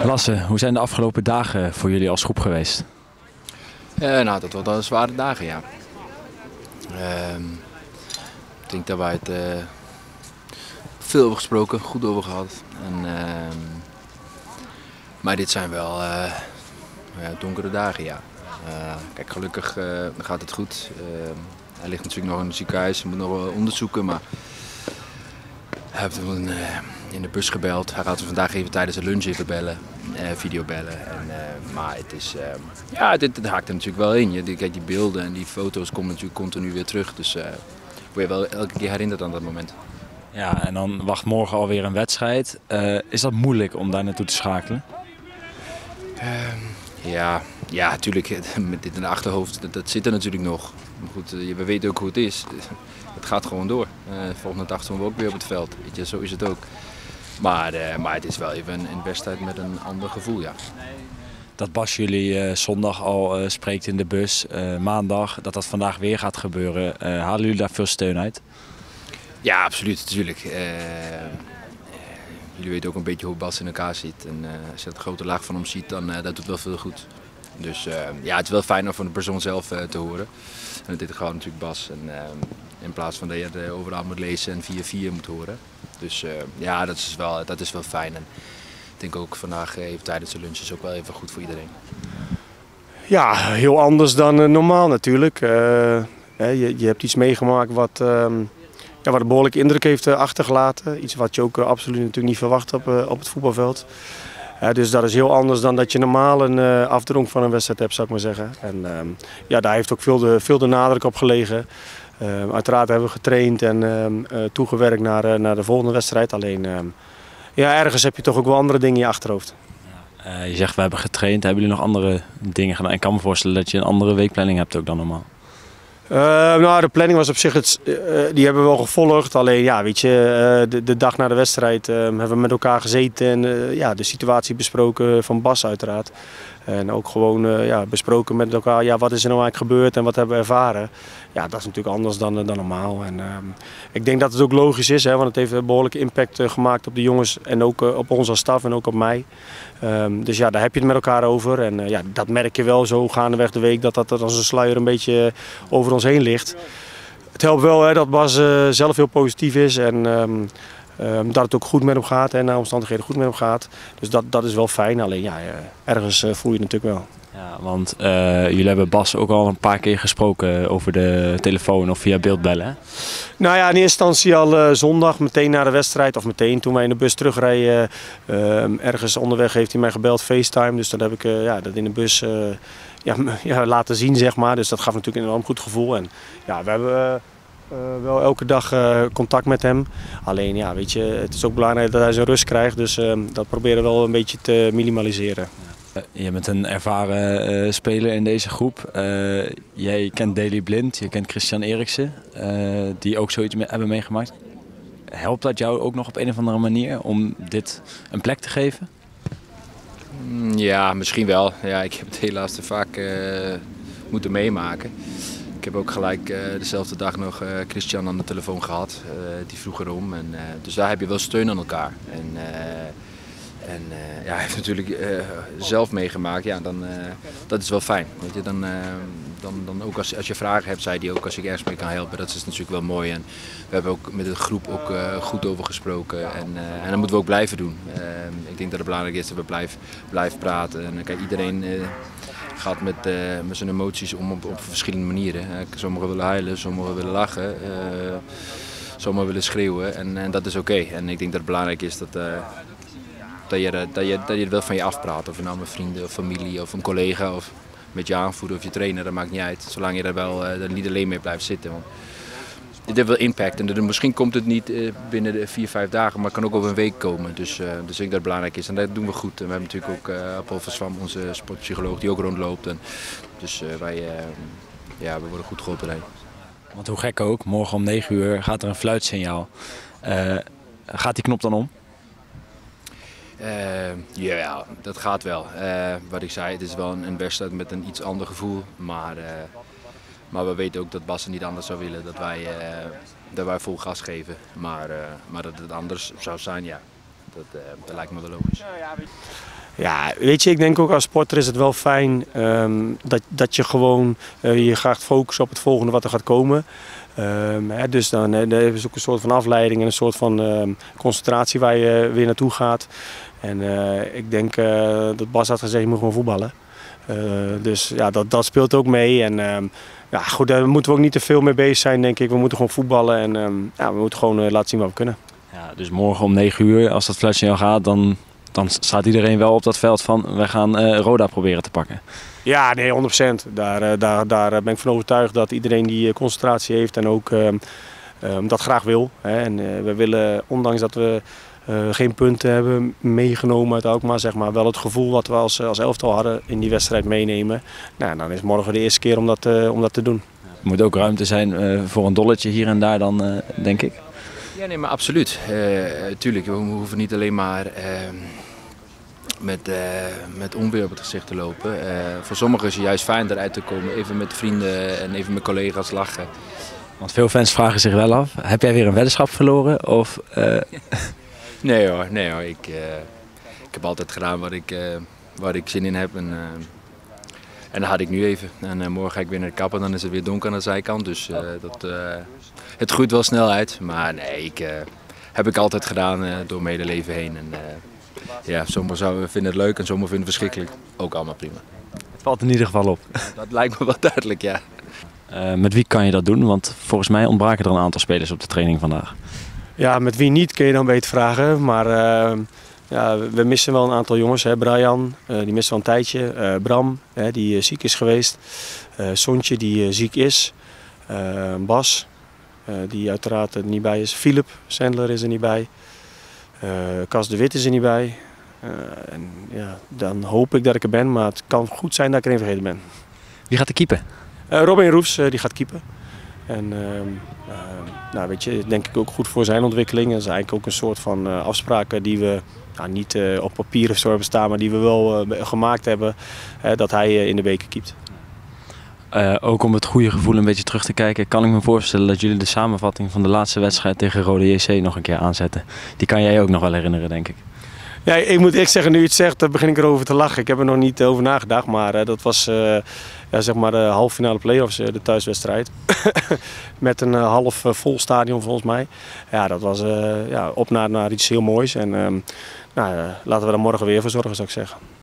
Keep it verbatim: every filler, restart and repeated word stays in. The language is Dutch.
Lasse, hoe zijn de afgelopen dagen voor jullie als groep geweest? Uh, nou, dat waren zware dagen, ja. Uh, ik denk dat wij het uh, veel over gesproken, goed over gehad. En, uh, maar dit zijn wel uh, ja, donkere dagen, ja. Uh, kijk, gelukkig uh, gaat het goed. Uh, hij ligt natuurlijk nog in het ziekenhuis, hij moet nog wel onderzoeken, maar hij heeft hem uh, in de bus gebeld. Hij gaat hem vandaag even tijdens de lunch even bellen, uh, videobellen. En, uh, maar het is, uh, ja, dit, dit haakt er natuurlijk wel in. Je, kijk, die beelden en die foto's komen natuurlijk continu weer terug. Dus uh, word je wel elke keer herinnerd aan dat moment. Ja, en dan wacht morgen alweer een wedstrijd. Uh, is dat moeilijk om daar naartoe te schakelen? Uh, ja, ja, natuurlijk. Met dit in de achterhoofd, dat, dat zit er natuurlijk nog. Maar goed, uh, we weten ook hoe het is. Het gaat gewoon door. Uh, volgende dag zijn we ook weer op het veld. Weet je, zo is het ook. Maar, uh, maar het is wel even een, een wedstrijd met een ander gevoel, ja. Dat Bas jullie uh, zondag al uh, spreekt in de bus, uh, maandag, dat dat vandaag weer gaat gebeuren. Uh, halen jullie daar veel steun uit? Ja, absoluut, natuurlijk. Uh, uh, jullie weten ook een beetje hoe Bas in elkaar zit. En uh, als je het grote laag van hem ziet, dan uh, dat doet wel veel goed. Dus uh, ja, het is wel fijn om van de persoon zelf uh, te horen. En dit gaat natuurlijk Bas. En, uh, in plaats van dat je het uh, overal moet lezen en vier vier moet horen. Dus uh, ja, dat is, wel, dat is wel fijn. En ik denk ook vandaag even tijdens de lunch is ook wel even goed voor iedereen. Ja, heel anders dan uh, normaal natuurlijk. Uh, je, je hebt iets meegemaakt wat, uh, ja, wat een behoorlijke indruk heeft uh, achtergelaten. Iets wat je ook uh, absoluut natuurlijk niet verwacht op, uh, op het voetbalveld. Uh, dus dat is heel anders dan dat je normaal een uh, afdronk van een wedstrijd hebt, zou ik maar zeggen. En uh, ja, daar heeft ook veel de, veel de nadruk op gelegen. Uh, uiteraard hebben we getraind en uh, uh, toegewerkt naar, uh, naar de volgende wedstrijd. Alleen, uh, ja, ergens heb je toch ook wel andere dingen in je achterhoofd. Uh, je zegt we hebben getraind. Hebben jullie nog andere dingen gedaan? Ik kan me voorstellen dat je een andere weekplanning hebt ook dan normaal. Uh, nou, de planning was op zich, het, uh, die hebben we wel gevolgd. Alleen, ja, weet je, uh, de, de dag na de wedstrijd uh, hebben we met elkaar gezeten en uh, ja, de situatie besproken van Bas uiteraard. En ook gewoon uh, ja, besproken met elkaar, ja, wat is er nou eigenlijk gebeurd en wat hebben we ervaren. Ja, dat is natuurlijk anders dan, dan normaal. En, uh, ik denk dat het ook logisch is, hè, want het heeft een behoorlijke impact uh, gemaakt op de jongens en ook uh, op ons als staf en ook op mij. Um, dus ja, daar heb je het met elkaar over. En uh, ja, dat merk je wel zo gaandeweg de week, dat dat als een sluier een beetje over ons heen ligt. Het helpt wel hè, dat Bas uh, zelf heel positief is en um, um, dat het ook goed met hem gaat en naar omstandigheden goed met hem gaat. Dus dat, dat is wel fijn, alleen ja, ergens uh, voel je het natuurlijk wel. Ja, want uh, jullie hebben Bas ook al een paar keer gesproken over de telefoon of via beeldbellen, hè? Nou ja, in eerste instantie al uh, zondag, meteen na de wedstrijd, of meteen toen wij in de bus terugrijden. Uh, ergens onderweg heeft hij mij gebeld, FaceTime, dus dat heb ik uh, ja, dat in de bus uh, ja, ja, laten zien, zeg maar. Dus dat gaf natuurlijk een enorm goed gevoel. En ja, we hebben uh, uh, wel elke dag uh, contact met hem. Alleen, ja, weet je, het is ook belangrijk dat hij zijn rust krijgt, dus uh, dat proberen we wel een beetje te minimaliseren. Je bent een ervaren uh, speler in deze groep. Uh, jij kent Daley Blind, je kent Christian Eriksen, uh, die ook zoiets me hebben meegemaakt. Helpt dat jou ook nog op een of andere manier om dit een plek te geven? Ja, misschien wel. Ja, ik heb het helaas te vaak uh, moeten meemaken. Ik heb ook gelijk uh, dezelfde dag nog uh, Christian aan de telefoon gehad. Uh, die vroeg erom. En, uh, dus daar heb je wel steun aan elkaar. En, uh, En uh, ja, hij heeft natuurlijk uh, zelf meegemaakt, ja, dan, uh, dat is wel fijn. Weet je, dan, uh, dan, dan ook als, als je vragen hebt, zei hij ook als ik ergens mee kan helpen, dat is natuurlijk wel mooi. En we hebben ook met de groep ook uh, goed over gesproken en, uh, en dat moeten we ook blijven doen. Uh, ik denk dat het belangrijk is dat we blijven, blijven praten. En kijk, iedereen uh, gaat met, uh, met zijn emoties om op, op verschillende manieren. Uh, sommigen willen huilen, sommigen willen lachen, uh, sommigen willen schreeuwen en, en dat is oké. Okay. En ik denk dat het belangrijk is dat... Uh, Dat je, dat, je, dat je het wel van je afpraat, of je nou met vrienden of familie of een collega of met je aanvoerder of je trainer, dat maakt niet uit. Zolang je er wel uh, er niet alleen mee blijft zitten. Want dit heeft wel impact en er, misschien komt het niet uh, binnen de vier, vijf dagen, maar het kan ook over een week komen. Dus, uh, dus ik denk dat het belangrijk is en dat doen we goed. En we hebben natuurlijk ook uh, Paul van Swam, onze sportpsycholoog, die ook rondloopt. En dus uh, wij uh, ja, we worden goed geholpen daarin. Want hoe gek ook, morgen om negen uur gaat er een fluitsignaal. Uh, gaat die knop dan om? Uh, ja, dat gaat wel. Uh, wat ik zei, het is wel een, een wedstrijd met een iets ander gevoel. Maar, uh, maar we weten ook dat Bas het niet anders zou willen. Dat wij, uh, dat wij vol gas geven. Maar, uh, maar dat het anders zou zijn, ja. Dat, uh, dat lijkt me wel logisch. Ja, weet je, ik denk ook als sporter is het wel fijn um, dat, dat je gewoon uh, je gaat focussen op het volgende wat er gaat komen. Um, hè, dus dan hè, er is ook een soort van afleiding en een soort van um, concentratie waar je weer naartoe gaat. En uh, ik denk uh, dat Bas had gezegd, je moet gewoon voetballen. Uh, dus ja, dat, dat speelt ook mee. En um, ja, goed, daar moeten we ook niet te veel mee bezig zijn, denk ik. We moeten gewoon voetballen en um, ja, we moeten gewoon uh, laten zien wat we kunnen. Ja, dus morgen om negen uur, als dat fluitsignaal gaat, dan, dan staat iedereen wel op dat veld van we gaan uh, Roda proberen te pakken. Ja, nee, honderd procent. Daar, uh, daar, daar ben ik van overtuigd dat iedereen die uh, concentratie heeft en ook um, um, dat graag wil. Hè. En uh, we willen, ondanks dat we uh, geen punten hebben meegenomen uit Alkmaar, zeg maar, wel het gevoel wat we als, als elftal hadden in die wedstrijd meenemen. Nou, dan is morgen de eerste keer om dat, uh, om dat te doen. Er moet ook ruimte zijn uh, voor een dolletje hier en daar dan, uh, denk ik. Ja, nee, maar absoluut. Uh, tuurlijk, we hoeven niet alleen maar uh, met, uh, met onweer op het gezicht te lopen. Uh, voor sommigen is het juist fijn eruit te komen, even met vrienden en even met collega's lachen. Want veel fans vragen zich wel af, heb jij weer een weddenschap verloren? Of, uh... Nee hoor, nee hoor. Ik, uh, ik heb altijd gedaan wat ik, uh, waar ik zin in heb. En, uh, en dat had ik nu even. En uh, morgen ga ik weer naar de kapper, dan is het weer donker aan de zijkant. Dus uh, dat, uh, het groeit wel snel uit. Maar nee, ik uh, heb ik altijd gedaan uh, door mijn hele leven heen. En, uh, ja, sommigen vinden het leuk en sommigen vinden het verschrikkelijk. Ook allemaal prima. Het valt in ieder geval op. Dat lijkt me wel duidelijk, ja. Uh, met wie kan je dat doen? Want volgens mij ontbraken er een aantal spelers op de training vandaag. Ja, met wie niet kun je dan beter vragen. Maar uh, ja, we missen wel een aantal jongens. Hè. Brian, uh, die missen wel een tijdje. Uh, Bram, hè, die uh, ziek is geweest. Uh, Sontje, die uh, ziek is. Uh, Bas, uh, die uiteraard er niet bij is. Philip Sandler is er niet bij. Uh, Cas de Wit is er niet bij. Uh, en, ja, dan hoop ik dat ik er ben, maar het kan goed zijn dat ik er een vergeten ben. Wie gaat er keepen? Uh, Robin Roefs, uh, die gaat keepen. En uh, uh, nou, weet je, denk ik ook goed voor zijn ontwikkeling. Dat is eigenlijk ook een soort van uh, afspraken die we nou, niet uh, op papier of zo hebben staan, maar die we wel uh, gemaakt hebben, uh, dat hij uh, in de beker keept. Uh, ook om het goede gevoel een beetje terug te kijken, kan ik me voorstellen dat jullie de samenvatting van de laatste wedstrijd tegen Rode J C nog een keer aanzetten. Die kan jij ook nog wel herinneren, denk ik. Ja, ik moet eerlijk zeggen, nu je het zegt, dan begin ik erover te lachen. Ik heb er nog niet over nagedacht, maar uh, dat was uh, ja, zeg maar de halve finale play-offs, uh, de thuiswedstrijd. Met een uh, half uh, vol stadion volgens mij. Ja, dat was uh, ja, op naar, naar iets heel moois. En uh, nou, uh, laten we er morgen weer voor zorgen, zou ik zeggen.